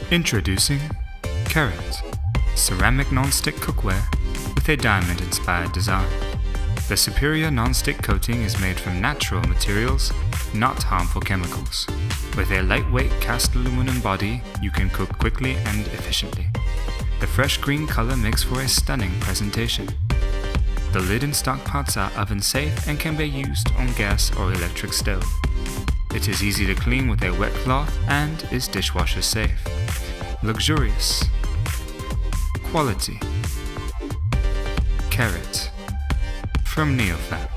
Introducing Carat, ceramic non-stick cookware with a diamond-inspired design. The superior non-stick coating is made from natural materials, not harmful chemicals. With a lightweight cast aluminum body, you can cook quickly and efficiently. The fresh green color makes for a stunning presentation. The lid and stock pots are oven safe and can be used on gas or electric stove. It is easy to clean with a wet cloth and is dishwasher safe. Luxurious. Quality. Carat. From Neoflam.